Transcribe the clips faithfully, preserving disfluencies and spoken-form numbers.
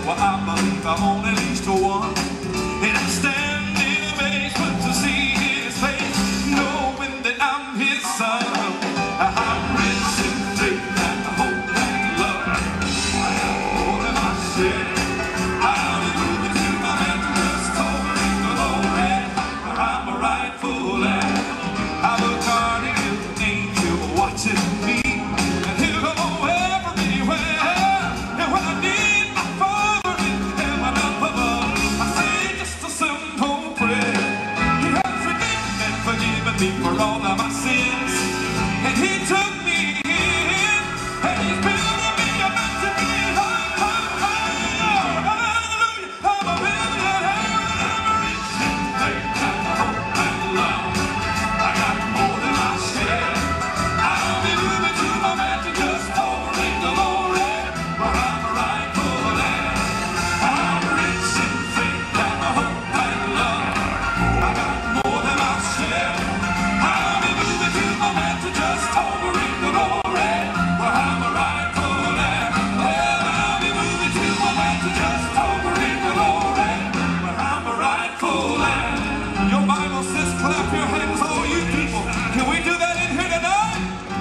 Well, I believe I own at least one, and I stand in amazement to see his face, knowing that I'm his son. I'm rich in faith and hope and love. I have more than I share. Hallelujah to my man who just told me the Lord, I'm a rightful heir. I look hard at you, angel watching me, and he'll go everywhere. And when I need my Father in heaven up above, I say just a simple prayer. He has forgiven and forgiven me for all of my sins, and he took me in, and he's building me a mountain high, high, high. Hallelujah, I'm a millionaire, I'm a rich in faith and hope and love. I got more than I share. I'll be moving to my mansion just pouring glory, where I'm a rightful heir. I'm rich in faith and hope and love. I got more than I share. I'll be moving to my mansion just pouring glory, where I'm a rightful heir. Well, I'll be moving to my mansion just pouring glory, where I'm a rightful heir. Your Bible says clap your hands, all you people. Can we do that in here tonight?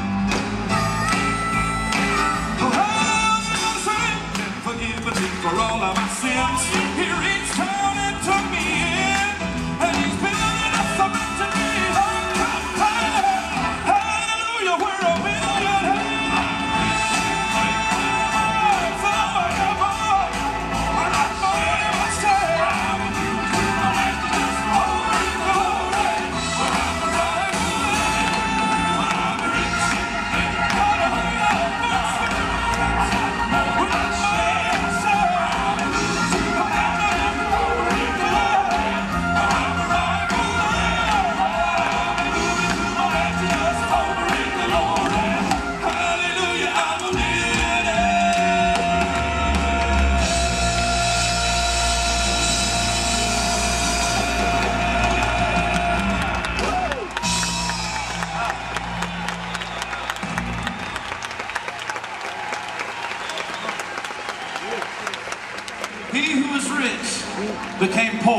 Forgive me for all of my sins. He reached down and took me in, and he's building us a mountain high. Hallelujah, we're a millionaire. So I got more. I got more than I share. Just holy glory, where I'm a rightful heir. I'm rich in faith. He who is rich became poor.